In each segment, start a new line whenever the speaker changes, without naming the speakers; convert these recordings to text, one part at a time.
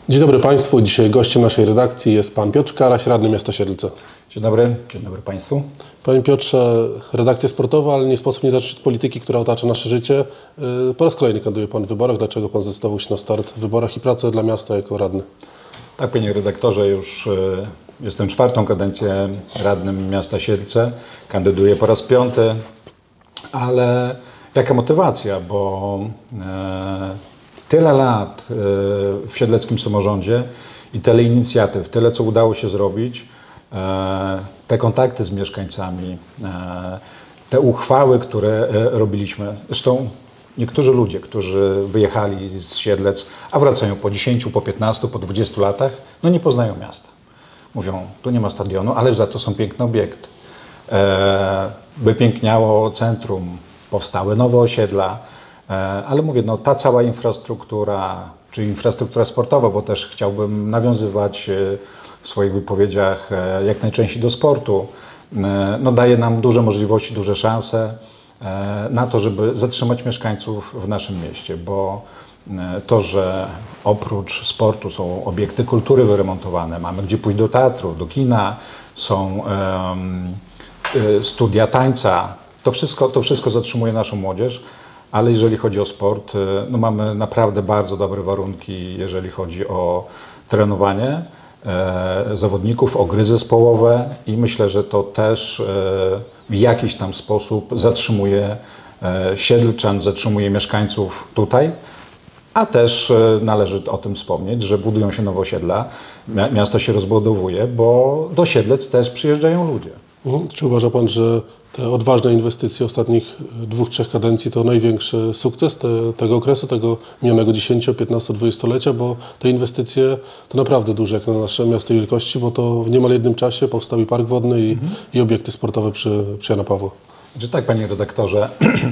Dzień dobry Państwu. Dzisiaj gościem naszej redakcji jest Pan Piotr Karaś, radny miasta Siedlce.
Dzień dobry Państwu.
Panie Piotrze, redakcja sportowa, ale nie sposób nie zacząć od polityki, która otacza nasze życie. Po raz kolejny kandyduje Pan w wyborach. Dlaczego Pan zdecydował się na start w wyborach i pracę dla miasta jako radny?
Tak, panie redaktorze, już jestem czwartą kadencję radnym miasta Siedlce. Kandyduję po raz piąty, ale jaka motywacja, bo tyle lat w siedleckim samorządzie i tyle inicjatyw, tyle co udało się zrobić, te kontakty z mieszkańcami, te uchwały, które robiliśmy. Zresztą niektórzy ludzie, którzy wyjechali z Siedlec, a wracają po 10, po 15, po 20 latach, no nie poznają miasta. Mówią, tu nie ma stadionu, ale za to są piękne obiekty. Wypiękniało centrum, powstały nowe osiedla, ale mówię, no ta cała infrastruktura, czy infrastruktura sportowa, bo też chciałbym nawiązywać w swoich wypowiedziach jak najczęściej do sportu, no daje nam duże możliwości, duże szanse na to, żeby zatrzymać mieszkańców w naszym mieście, bo to, że oprócz sportu są obiekty kultury wyremontowane, mamy gdzie pójść do teatru, do kina, są studia tańca, to wszystko zatrzymuje naszą młodzież, ale jeżeli chodzi o sport, no mamy naprawdę bardzo dobre warunki, jeżeli chodzi o trenowanie zawodników, o gry zespołowe i myślę, że to też w jakiś tam sposób zatrzymuje Siedlczan, zatrzymuje mieszkańców tutaj, a też należy o tym wspomnieć, że budują się nowe osiedla, miasto się rozbudowuje, bo do Siedlec też przyjeżdżają ludzie.
Czy uważa Pan, że te odważne inwestycje ostatnich 2-3 kadencji to największy sukces tego okresu, tego minionego 10, 15, 20-lecia, bo te inwestycje to naprawdę duże jak na nasze miasto wielkości, bo to w niemal jednym czasie powstał i park wodny i obiekty sportowe przy Jana Pawła.
Że tak, panie redaktorze,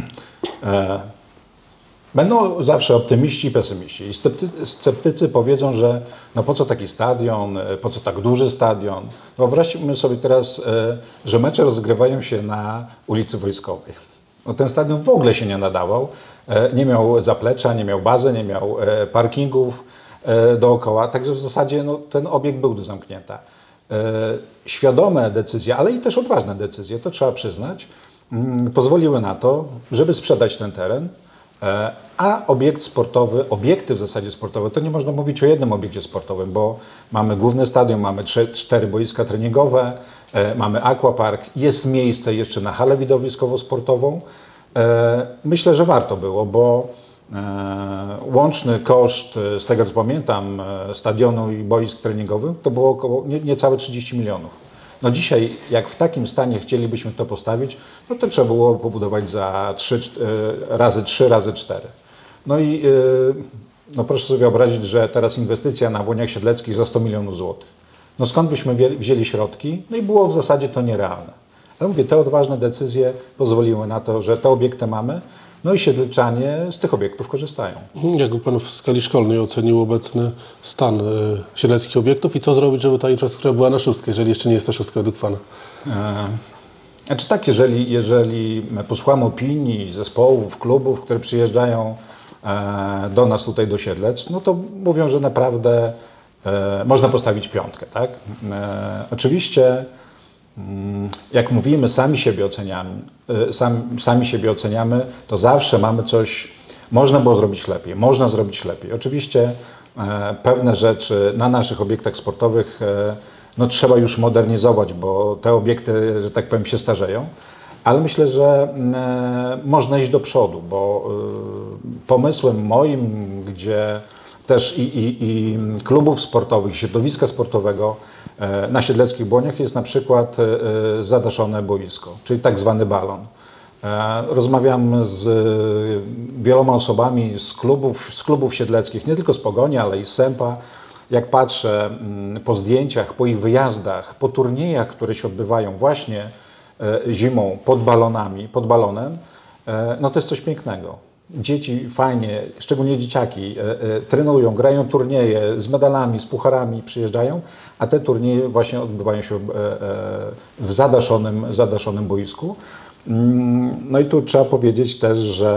będą zawsze optymiści i pesymiści. I sceptycy powiedzą, że no po co taki stadion, po co tak duży stadion. Wyobraźmy sobie teraz, że mecze rozgrywają się na ulicy Wojskowej. No ten stadion w ogóle się nie nadawał, nie miał zaplecza, nie miał bazy, nie miał parkingów dookoła, także w zasadzie no, ten obiekt był do zamknięcia. Świadome decyzje, ale i też odważne decyzje, to trzeba przyznać, pozwoliły na to, żeby sprzedać ten teren, a obiekt sportowy, obiekty w zasadzie sportowe, to nie można mówić o jednym obiekcie sportowym, bo mamy główny stadion, mamy 4 boiska treningowe, mamy aquapark, jest miejsce jeszcze na halę widowiskowo-sportową. Myślę, że warto było, bo łączny koszt, z tego co pamiętam, stadionu i boisk treningowych to było około niecałe 30 milionów. No dzisiaj, jak w takim stanie chcielibyśmy to postawić, no to trzeba było pobudować za 3 razy 4. No i no proszę sobie wyobrazić, że teraz inwestycja na Błoniach Siedleckich za 100 milionów złotych. No skąd byśmy wzięli środki? No i było w zasadzie to nierealne. Ale mówię, te odważne decyzje pozwoliły na to, że te obiekty mamy, no i siedlczanie z tych obiektów korzystają.
Jakby Pan w skali szkolnej ocenił obecny stan siedleckich obiektów i co zrobić, żeby ta infrastruktura była na 6, jeżeli jeszcze nie jest ta 6 według Pana?
Znaczy tak, jeżeli posłuchamy opinii zespołów, klubów, które przyjeżdżają do nas tutaj do Siedlec, no to mówią, że naprawdę można postawić 5, tak? Oczywiście jak mówimy, sami siebie oceniamy, to zawsze mamy coś, można było zrobić lepiej, można zrobić lepiej. Oczywiście pewne rzeczy na naszych obiektach sportowych no, trzeba już modernizować, bo te obiekty, że tak powiem, się starzeją, ale myślę, że można iść do przodu, bo pomysłem moim, gdzie też i klubów sportowych, środowiska sportowego na Siedleckich Błoniach jest na przykład zadaszone boisko, czyli tak zwany balon. Rozmawiam z wieloma osobami z klubów siedleckich, nie tylko z Pogoni, ale i z Sępa. Jak patrzę po zdjęciach, po ich wyjazdach, po turniejach, które się odbywają właśnie zimą pod balonem, no to jest coś pięknego. Dzieci fajnie, szczególnie dzieciaki, trenują, grają turnieje z medalami, z pucharami, przyjeżdżają, a te turnieje właśnie odbywają się w zadaszonym boisku. No i tu trzeba powiedzieć też, że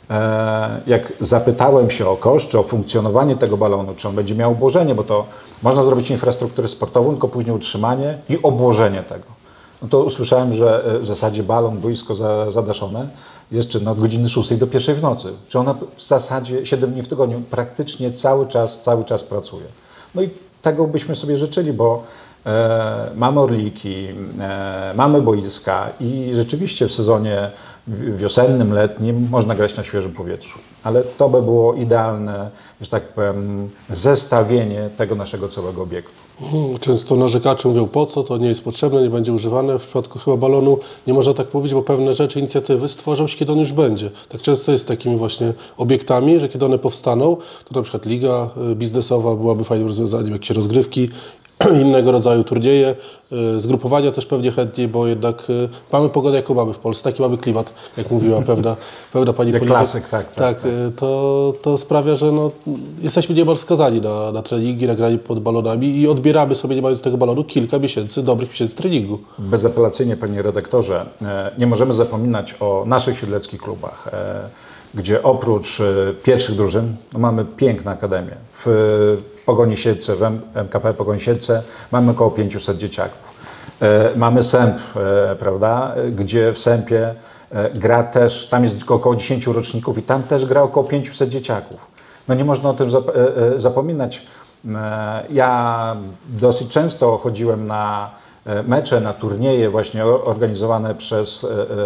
jak zapytałem się o koszt, czy o funkcjonowanie tego balonu, czy on będzie miał obłożenie, bo to można zrobić infrastrukturę sportową, tylko później utrzymanie i obłożenie tego. No to usłyszałem, że w zasadzie balon, boisko zadaszone jest czynne od godziny 6 do 1 w nocy. Czy ona w zasadzie 7 dni w tygodniu praktycznie cały czas pracuje. No i tego byśmy sobie życzyli, bo mamy orliki, mamy boiska i rzeczywiście w sezonie wiosennym, letnim można grać na świeżym powietrzu. Ale to by było idealne, że tak powiem, zestawienie tego naszego całego obiektu.
Często narzekacze mówią, po co, to nie jest potrzebne, nie będzie używane. W przypadku chyba balonu nie można tak powiedzieć, bo pewne rzeczy, inicjatywy stworzą się, kiedy on już będzie. Tak często jest z takimi właśnie obiektami, że kiedy one powstaną, to na przykład liga biznesowa byłaby fajnym rozwiązaniem, jakieś rozgrywki, innego rodzaju turnieje, zgrupowania też pewnie chętniej, bo jednak mamy pogodę, jaką mamy w Polsce, taki mamy klimat, jak mówiła pewna pani polityk.
Klasyk, tak.
To sprawia, że no, jesteśmy niemal skazani na treningi, na granie pod balonami i odbieramy sobie, nie mając tego balonu, kilka miesięcy, dobrych miesięcy treningu.
Bezapelacyjnie, panie redaktorze, nie możemy zapominać o naszych siedleckich klubach, gdzie oprócz pierwszych drużyn mamy piękne akademie. W Pogoni Siedlce, w MKP Pogoń Siedlce mamy około 500 dzieciaków. Mamy Sęp, prawda, gdzie w Sępie gra też, tam jest około 10 roczników i tam też gra około 500 dzieciaków. No nie można o tym zapominać. Ja dosyć często chodziłem na mecze, na turnieje właśnie organizowane przez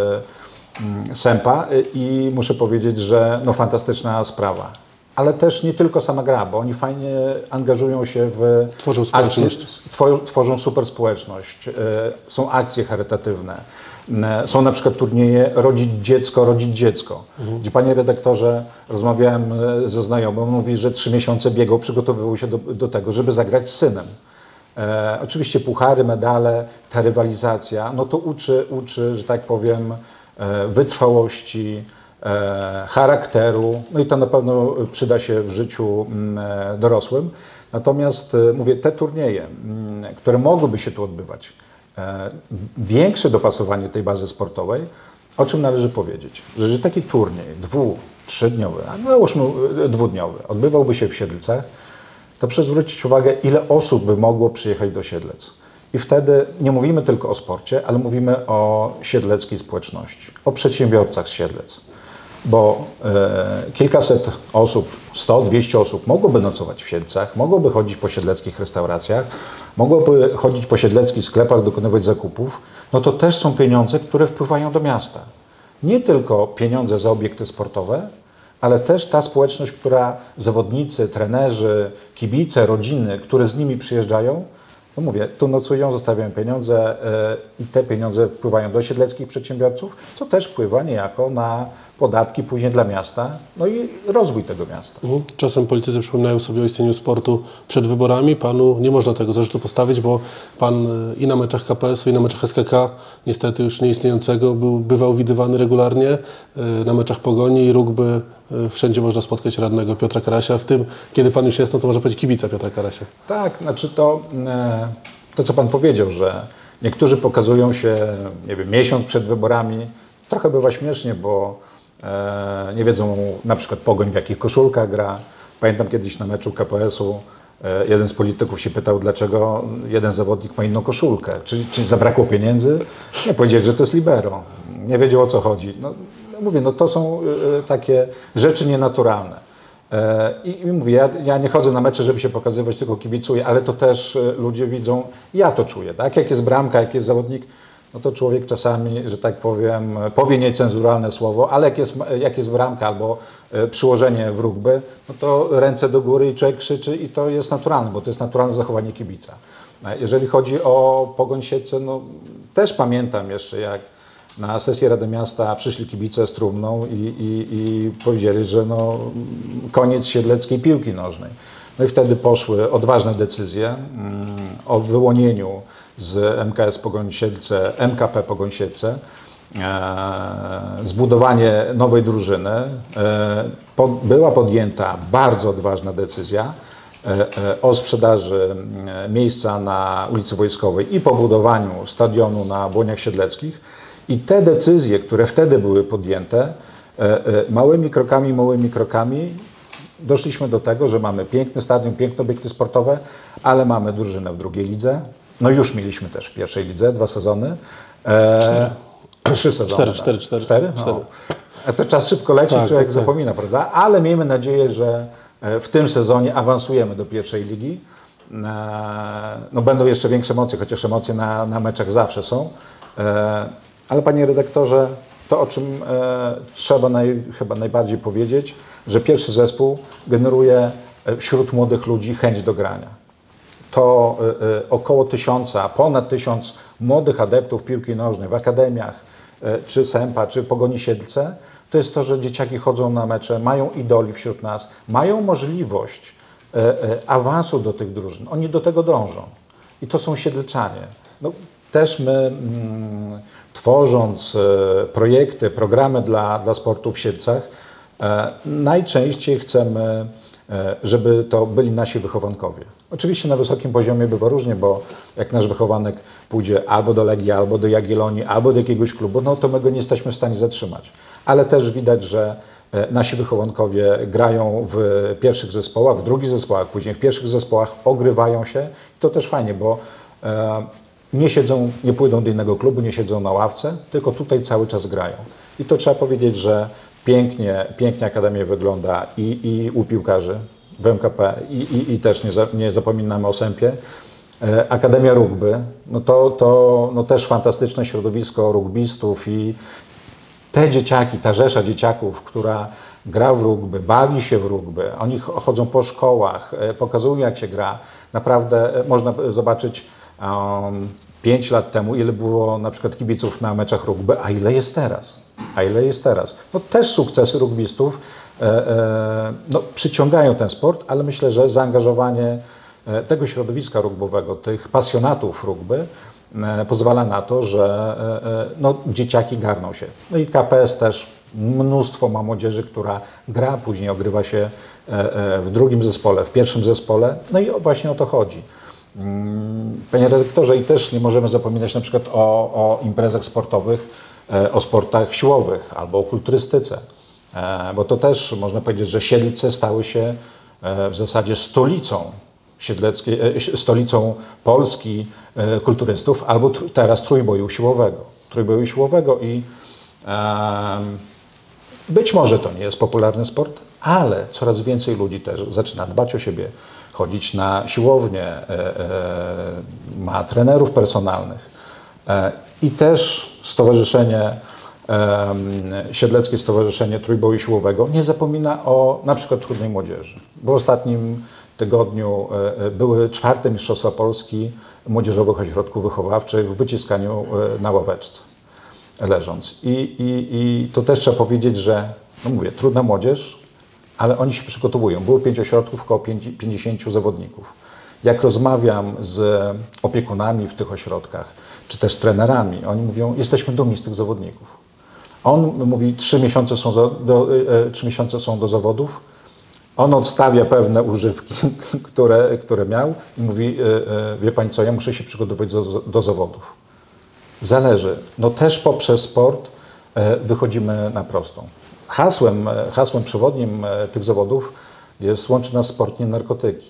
Sępa i muszę powiedzieć, że no fantastyczna sprawa. Ale też nie tylko sama gra, bo oni fajnie angażują się w
Tworzą społeczność.
Tworzą super społeczność. Są akcje charytatywne. Są na przykład turnieje rodzić dziecko. Gdzie, panie redaktorze, rozmawiałem ze znajomym, on mówi, że 3 miesiące biegał, przygotowywał się do tego, żeby zagrać z synem. Oczywiście puchary, medale, ta rywalizacja, no to uczy, że tak powiem, wytrwałości, charakteru, no i to na pewno przyda się w życiu dorosłym. Natomiast mówię, te turnieje, które mogłyby się tu odbywać, większe dopasowanie tej bazy sportowej, o czym należy powiedzieć, że taki turniej 2-3-dniowy, a załóżmy 2-dniowy, odbywałby się w Siedlcach, to proszę zwrócić uwagę, ile osób by mogło przyjechać do Siedlec. I wtedy nie mówimy tylko o sporcie, ale mówimy o siedleckiej społeczności, o przedsiębiorcach z Siedlec. Bo kilkaset osób, 100-200 osób mogłoby nocować w Siedlcach, mogłoby chodzić po siedleckich restauracjach, mogłoby chodzić po siedleckich sklepach, dokonywać zakupów, no to też są pieniądze, które wpływają do miasta. Nie tylko pieniądze za obiekty sportowe, ale też ta społeczność, która zawodnicy, trenerzy, kibice, rodziny, które z nimi przyjeżdżają, no mówię, tu nocują, zostawiają pieniądze i te pieniądze wpływają do siedleckich przedsiębiorców, co też wpływa niejako na podatki później dla miasta, no i rozwój tego miasta.
Czasem politycy przypominają sobie o istnieniu sportu przed wyborami. Panu nie można tego zarzutu postawić, bo pan i na meczach KPS-u, i na meczach SKK, niestety już nieistniejącego, bywał widywany regularnie. Na meczach Pogoni i Rugby wszędzie można spotkać radnego Piotra Karasia. W tym, kiedy pan już jest, no to można powiedzieć kibica Piotra Karasia.
Tak, znaczy to co pan powiedział, że niektórzy pokazują się, nie wiem, miesiąc przed wyborami. Trochę bywa śmiesznie, bo nie wiedzą na przykład Pogoń w jakich koszulkach gra. Pamiętam kiedyś na meczu KPS-u jeden z polityków się pytał, dlaczego jeden zawodnik ma inną koszulkę. Czy zabrakło pieniędzy? Nie, powiedzieli, że to jest libero. Nie wiedział, o co chodzi. No, mówię, no to są takie rzeczy nienaturalne. I mówię, ja nie chodzę na mecze, żeby się pokazywać, tylko kibicuję, ale to też ludzie widzą, ja to czuję, tak? Jak jest bramka, jak jest zawodnik, no to człowiek czasami, że tak powiem, powie niecenzuralne słowo, ale jak jest bramka albo przyłożenie w rugby, no to ręce do góry i człowiek krzyczy i to jest naturalne, bo to jest naturalne zachowanie kibica. Jeżeli chodzi o Pogoń Siedlce, no też pamiętam jeszcze, jak na sesję Rady Miasta przyszli kibice z trumną i powiedzieli, że no, koniec siedleckiej piłki nożnej. No i wtedy poszły odważne decyzje o wyłonieniu z MKS Pogoń Siedlce, MKP Pogoń Siedlce, zbudowanie nowej drużyny. Była podjęta bardzo odważna decyzja o sprzedaży miejsca na ulicy Wojskowej i pobudowaniu stadionu na Błoniach Siedleckich. I te decyzje, które wtedy były podjęte, małymi krokami doszliśmy do tego, że mamy piękny stadion, piękne obiekty sportowe, ale mamy drużynę w drugiej lidze. No już mieliśmy też w pierwszej lidze 2 sezony. 3 sezony. 4? No. To czas szybko leci, człowiek zapomina, prawda? Ale miejmy nadzieję, że w tym sezonie awansujemy do pierwszej ligi. No będą jeszcze większe emocje, chociaż emocje na meczach zawsze są. Ale panie redaktorze, to o czym trzeba chyba najbardziej powiedzieć, że pierwszy zespół generuje wśród młodych ludzi chęć do grania. To około 1000, ponad 1000 młodych adeptów piłki nożnej w akademiach, czy Sępa, czy Pogoni Siedlce, to jest to, że dzieciaki chodzą na mecze, mają idoli wśród nas, mają możliwość awansu do tych drużyn. Oni do tego dążą. I to są Siedlczanie. No, też my, tworząc projekty, programy dla sportu w Siedlcach, najczęściej chcemy, żeby to byli nasi wychowankowie. Oczywiście na wysokim poziomie bywa różnie, bo jak nasz wychowanek pójdzie albo do Legii, albo do Jagiellonii, albo do jakiegoś klubu, no to my go nie jesteśmy w stanie zatrzymać. Ale też widać, że nasi wychowankowie grają w pierwszych zespołach, w drugich zespołach, później w pierwszych zespołach, ogrywają się. I to też fajnie, bo nie siedzą, nie pójdą do innego klubu, nie siedzą na ławce, tylko tutaj cały czas grają. I to trzeba powiedzieć, że pięknie Akademia wygląda i u piłkarzy w MKP i też nie zapominamy o Sępie. Akademia Rugby, no to też fantastyczne środowisko rugbystów i te dzieciaki, ta rzesza dzieciaków, która gra w rugby, bawi się w rugby, oni chodzą po szkołach, pokazują jak się gra. Naprawdę można zobaczyć 5 lat temu, ile było na przykład kibiców na meczach rugby, a ile jest teraz. No też sukcesy rugbystów no, przyciągają ten sport, ale myślę, że zaangażowanie tego środowiska rugbowego, tych pasjonatów rugby pozwala na to, że no, dzieciaki garną się. No i KPS też mnóstwo ma młodzieży, która gra, później ogrywa się w drugim zespole, w pierwszym zespole. No i właśnie o to chodzi. Panie redaktorze, i też nie możemy zapominać na przykład o imprezach sportowych, o sportach siłowych albo o kulturystyce. Bo to też można powiedzieć, że Siedlce stały się w zasadzie stolicą Polski kulturystów, albo teraz trójboju siłowego i być może to nie jest popularny sport, ale coraz więcej ludzi też zaczyna dbać o siebie, chodzić na siłownię, ma trenerów personalnych i też Siedleckie Stowarzyszenie Trójboju Siłowego nie zapomina o na przykład trudnej młodzieży. W ostatnim tygodniu były 4. Mistrzostwa Polski młodzieżowych ośrodków wychowawczych w wyciskaniu na ławeczce leżąc. I to też trzeba powiedzieć, że no mówię, trudna młodzież, ale oni się przygotowują. Było 5 ośrodków, około 50 zawodników. Jak rozmawiam z opiekunami w tych ośrodkach, czy też trenerami, oni mówią, jesteśmy dumni z tych zawodników. On mówi, 3 miesiące są do zawodów, on odstawia pewne używki, które miał i mówi, wie pani co, ja muszę się przygotować do zawodów. Zależy. No też poprzez sport wychodzimy na prostą. Hasłem przewodnim tych zawodów jest łączy nas sport, nie narkotyki.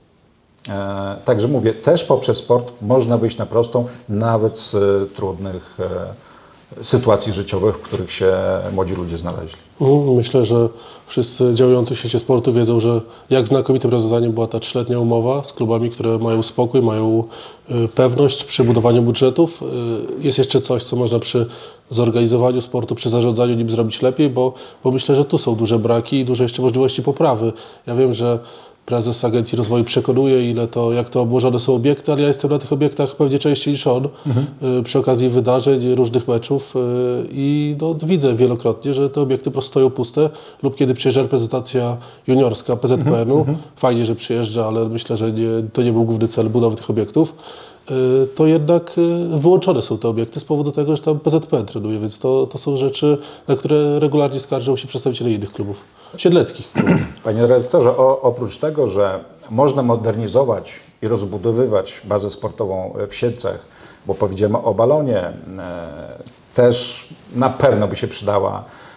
Także mówię, też poprzez sport można wyjść na prostą, nawet z trudnych sytuacji życiowych, w których się młodzi ludzie znaleźli.
Myślę, że wszyscy działający w świecie sportu wiedzą, że jak znakomitym rozwiązaniem była ta 3-letnia umowa z klubami, które mają spokój, mają pewność przy budowaniu budżetów. Jest jeszcze coś, co można przy zorganizowaniu sportu, przy zarządzaniu nim zrobić lepiej, bo myślę, że tu są duże braki i duże jeszcze możliwości poprawy. Ja wiem, że prezes Agencji Rozwoju przekonuje, jak to obłożone są obiekty, ale ja jestem na tych obiektach pewnie częściej niż on, przy okazji wydarzeń, różnych meczów i no, widzę wielokrotnie, że te obiekty po prostu stoją puste lub kiedy przyjeżdża reprezentacja juniorska PZPN-u, fajnie, że przyjeżdża, ale myślę, że to nie był główny cel budowy tych obiektów, to jednak wyłączone są te obiekty z powodu tego, że tam PZPN trenuje, więc to są rzeczy, na które regularnie skarżą się przedstawiciele innych klubów, siedleckich klubów.
Panie redaktorze, oprócz tego, że można modernizować i rozbudowywać bazę sportową w Siedlcach, bo powiedziemy o balonie, też na pewno by się przydała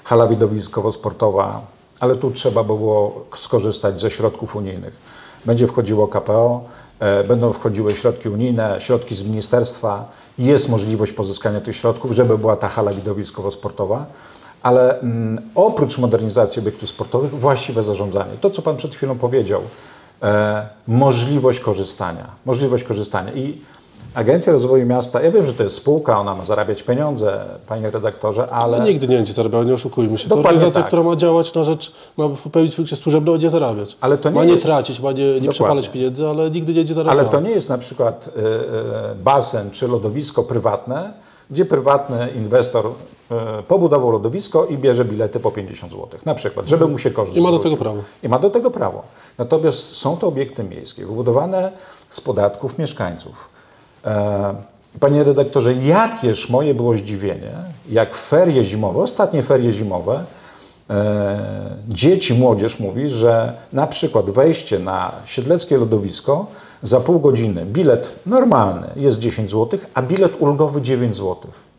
hala widowiskowo-sportowa, ale tu trzeba było skorzystać ze środków unijnych. Będzie wchodziło KPO, będą wchodziły środki unijne, środki z ministerstwa. Jest możliwość pozyskania tych środków, żeby była ta hala widowiskowo-sportowa, ale oprócz modernizacji obiektów sportowych, właściwe zarządzanie. To, co Pan przed chwilą powiedział, możliwość korzystania. I Agencja Rozwoju Miasta, ja wiem, że to jest spółka, ona ma zarabiać pieniądze, panie redaktorze, ale...
No, nigdy nie będzie zarabiał, nie oszukujmy się. To
Dokładnie
organizacja,
tak.
która ma działać na rzecz, ma pełnić funkcję służebną, będzie zarabiać.
Ale to nie
ma nie
jest...
tracić, ma nie przepalać pieniędzy, ale nigdy nie będzie zarabiał.
Ale to nie jest na przykład basen czy lodowisko prywatne, gdzie prywatny inwestor pobudował lodowisko i bierze bilety po 50 zł, na przykład, żeby mu się koszt
I ma do
zwrócił.
tego prawo.
I ma do tego prawo. Natomiast są to obiekty miejskie, wybudowane z podatków mieszkańców. Panie redaktorze, jakież moje było zdziwienie, jak ferie zimowe, ostatnie ferie zimowe, dzieci, młodzież mówi, że na przykład wejście na siedleckie lodowisko za pół godziny, bilet normalny jest 10 zł, a bilet ulgowy 9 zł.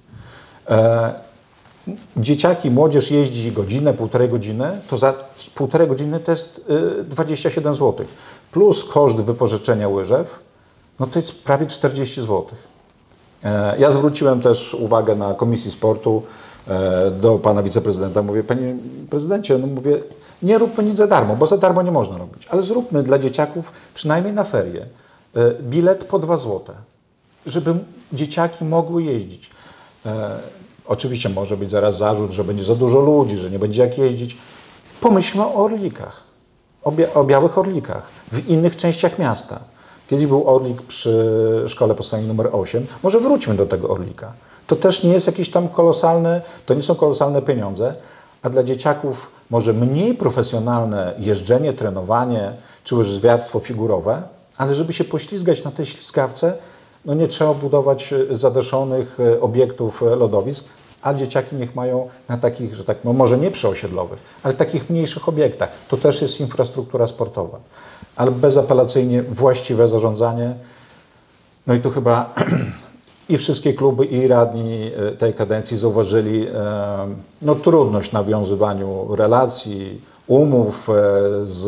Dzieciaki, młodzież jeździ godzinę, półtorej godziny, to za półtorej godziny to jest 27 zł. Plus koszt wypożyczenia łyżew, no to jest prawie 40 zł. Ja zwróciłem też uwagę na Komisji Sportu do pana wiceprezydenta. Mówię, panie prezydencie, no mówię, nie róbmy nic za darmo, bo za darmo nie można robić, ale zróbmy dla dzieciaków, przynajmniej na ferie, bilet po 2 zł, żeby dzieciaki mogły jeździć. Oczywiście może być zaraz zarzut, że będzie za dużo ludzi, że nie będzie jak jeździć. Pomyślmy o orlikach, o białych orlikach w innych częściach miasta. Kiedyś był orlik przy szkole podstawowej numer 8. Może wróćmy do tego orlika. To też nie jest jakieś tam kolosalne, to nie są kolosalne pieniądze, a dla dzieciaków może mniej profesjonalne jeżdżenie, trenowanie, czy łyżwiarstwo figurowe, ale żeby się poślizgać na tej ślizgawce, no nie trzeba budować zadeszonych obiektów lodowisk, a dzieciaki niech mają na takich, że tak, no może nie przyosiedlowych, ale takich mniejszych obiektach. To też jest infrastruktura sportowa. Ale bezapelacyjnie właściwe zarządzanie. No i tu chyba i wszystkie kluby, i radni tej kadencji zauważyli no, trudność w nawiązywaniu relacji, umów z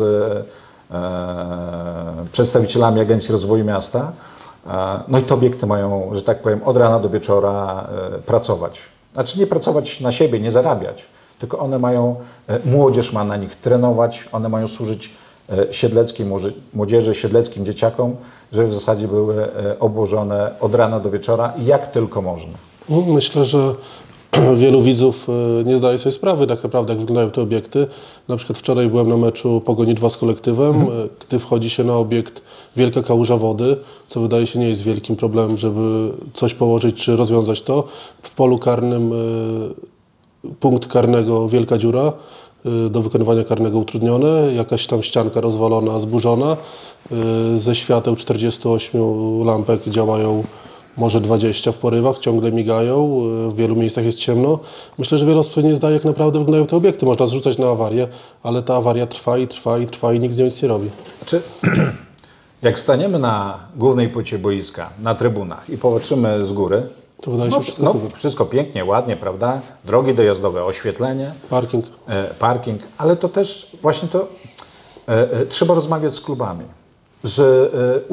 przedstawicielami Agencji Rozwoju Miasta. No i te obiekty mają, że tak powiem, od rana do wieczora pracować. Znaczy nie pracować na siebie, nie zarabiać, tylko one mają, młodzież ma na nich trenować, one mają służyć siedleckiej młodzieży, siedleckim dzieciakom, żeby w zasadzie były obłożone od rana do wieczora, jak tylko można.
Myślę, że wielu widzów nie zdaje sobie sprawy tak naprawdę, jak wyglądają te obiekty. Na przykład wczoraj byłem na meczu Pogoni 2 z Kolektywem, gdy wchodzi się na obiekt wielka kałuża wody, co wydaje się nie jest wielkim problemem, żeby coś położyć czy rozwiązać to. W polu karnym punkt karnego wielka dziura, do wykonywania karnego utrudnione, jakaś tam ścianka rozwalona, zburzona, ze świateł 48 lampek działają może 20 w porywach, ciągle migają, w wielu miejscach jest ciemno. Myślę, że wiele osób nie zdaje, jak naprawdę wyglądają te obiekty. Można zrzucać na awarię, ale ta awaria trwa i trwa i trwa i nikt z nią nic nie robi.
Znaczy, jak staniemy na głównej płycie boiska, na trybunach i popatrzymy z góry,
To wydaje się wszystko super.
Wszystko pięknie, ładnie, prawda? Drogi dojazdowe, oświetlenie,
Parking.
ale to też właśnie to trzeba rozmawiać z klubami, z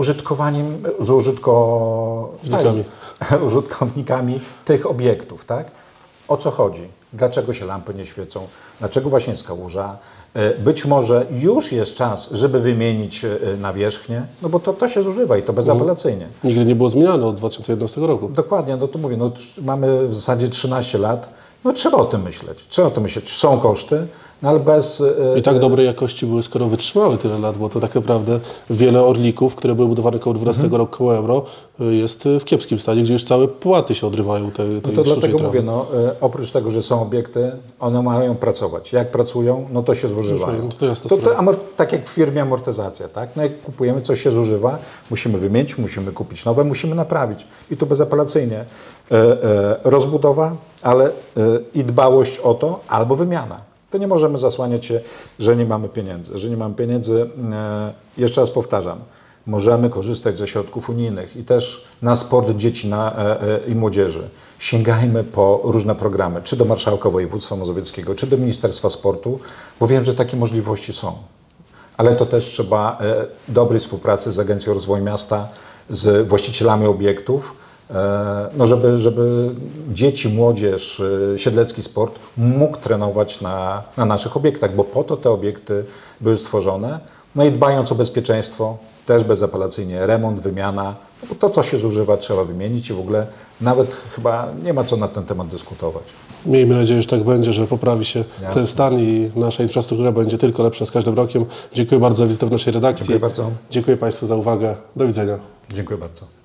użytkownikami tych obiektów, tak? O co chodzi? Dlaczego się lampy nie świecą? Dlaczego właśnie jest kałuża? Być może już jest czas, żeby wymienić nawierzchnię, no bo to się zużywa i to bezapelacyjnie.
Nigdy nie było zmieniane od 2011 roku.
Dokładnie, no to mówię, no, mamy w zasadzie 13 lat, no trzeba o tym myśleć. Są koszty, no ale bez...
I tak dobrej jakości były, skoro wytrzymały tyle lat, bo to tak naprawdę wiele orlików, które były budowane koło 12 roku, koło euro, jest w kiepskim stanie, gdzie już całe płaty się odrywają tej
No to dlatego
trawy.
mówię, no, oprócz tego, że są obiekty, one mają pracować. Jak pracują, no to się zużywają.
To jasna sprawa.
Tak jak w firmie amortyzacja, tak? No jak kupujemy, coś się zużywa, musimy wymienić, musimy kupić nowe, musimy naprawić. I tu bezapelacyjnie rozbudowa, ale i dbałość o to, albo wymiana. To nie możemy zasłaniać się, że nie mamy pieniędzy. Jeszcze raz powtarzam, możemy korzystać ze środków unijnych i też na sport dzieci i młodzieży. Sięgajmy po różne programy, czy do Marszałka Województwa Mazowieckiego, czy do Ministerstwa Sportu, bo wiem, że takie możliwości są. Ale to też trzeba dobrej współpracy z Agencją Rozwoju Miasta, z właścicielami obiektów, no żeby dzieci, młodzież, siedlecki sport mógł trenować na naszych obiektach, bo po to te obiekty były stworzone. No i dbając o bezpieczeństwo, też bezapelacyjnie remont, wymiana, no bo to, co się zużywa, trzeba wymienić i w ogóle nawet chyba nie ma co na ten temat dyskutować.
Miejmy nadzieję, że tak będzie, że poprawi się ten stan i nasza infrastruktura będzie tylko lepsza z każdym rokiem. Dziękuję bardzo za wizytę w naszej redakcji.
Dziękuję bardzo.
Dziękuję Państwu za uwagę. Do widzenia.
Dziękuję bardzo.